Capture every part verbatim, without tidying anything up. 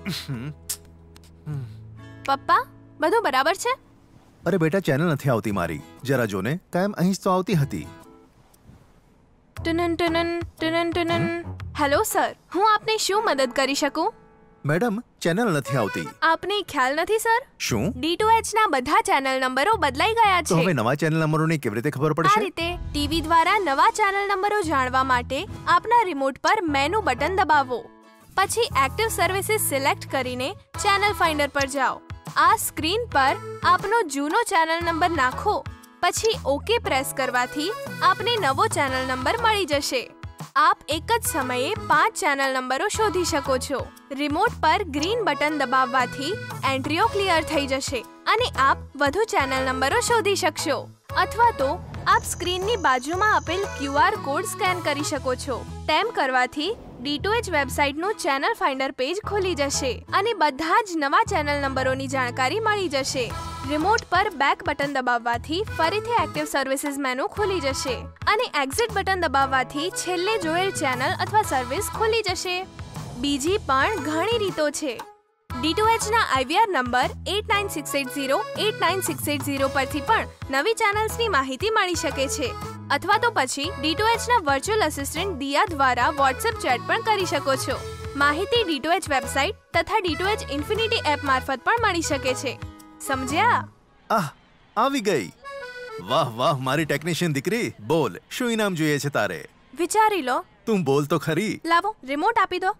પપ્પા, બધું બરાબર છે? અરે બેટા, ચેનલ નથી આવતી મારી. જરા જોને, કાયમ અહીં જ તો આવતી હતી. ટનન ટનન ટનન ટનન. હેલો સર, હું આપને શું મદદ કરી શકું? મેડમ, ચેનલ નથી આવતી. આપને ખ્યાલ નથી સર? શું? ડી ટુ એચ ના બધા ચેનલ નંબરો બદલાઈ ગયા છે. તો હવે નવા ચેનલ નંબરોની કેવી રીતે ખબર આ પડશે? રીતે ટીવી દ્વારા નવા ચેનલ નંબરો જાણવા માટે આપના રિમોટ પર મેનુ બટન દબાવો. પછી એક્ટિવ સર્વિસીસ સિલેક્ટ કરીને ચેનલ ફાઇન્ડર પર જાઓ. આ સ્ક્રીન પર આપનો જૂનો ચેનલ નંબર નાખો. પછી ઓકે પ્રેસ કરવાથી આપને નવો ચેનલ નંબર મળી જશે. આપ એક જ સમયે પાંચ ચેનલ નંબરો શોધી શકો છો. રિમોટ પર ગ્રીન બટન દબાવવાથી એન્ટ્રીઓ ક્લિયર થઈ જશે અને આપ વધુ ચેનલ નંબરો શોધી શકશો. અથવા તો આપ સ્ક્રીનની બાજુમાં આપેલ ક્યુ આર કોડ સ્કેન કરી શકો છો. તેમ કરવાથી ડી ટુ એચ વેબસાઇટનું ચેનલ ફાઇન્ડર પેજ ખુલી જશે અને બધા જ નવા ચેનલ નંબરોની જાણકારી મળી જશે. રિમોટ પર બેક બટન દબાવવાથી ફરીથી એક્ટિવ સર્વિસીસ મેનુ ખુલી જશે અને એક્ઝિટ બટન દબાવવાથી છેલ્લે જોયેલ ચેનલ અથવા સર્વિસ ખુલી જશે. બીજી પણ ઘણી રીતો છે. ડી ટુ એચ ના I V R number eight nine six eight zero eight nine six eight zero પરથી પણ નવી ચેનલ્સની માહિતી મળી શકે છે. અથવા તો પછી ડી ટુ એચ ના વર્ચ્યુઅલ અસિસ્ટન્ટ દિયા દ્વારા વોટ્સએપ ચેટ પણ કરી શકો છો. માહિતી ડી ટુ એચ વેબસાઇટ તથા D to H infinity app મારફત પણ મળી શકે છે. સમજ્યા? આહ, આવી ગઈ. વાહ વાહ મારી ટેકનિશિયન દીકરી. બોલ, શું ઇનામ જોઈએ છે તારે? વિચારી લો. તું બોલ તો ખરી. લાવો, રિમોટ આપી દો.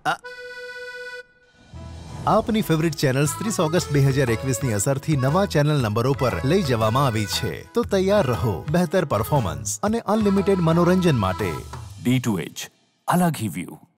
આપની ફેવરિટ ચેનલ્સ ત્રીસ ઓગસ્ટ બે હજાર એકવીસ ની અસરથી નવા ચેનલ નંબરો પર લઈ જવામાં આવી છે. તો તૈયાર રહો બહેતર પરફોર્મન્સ અને અનલિમિટેડ મનોરંજન માટે. ડી ટુ એચ, અલગ ही व्यू.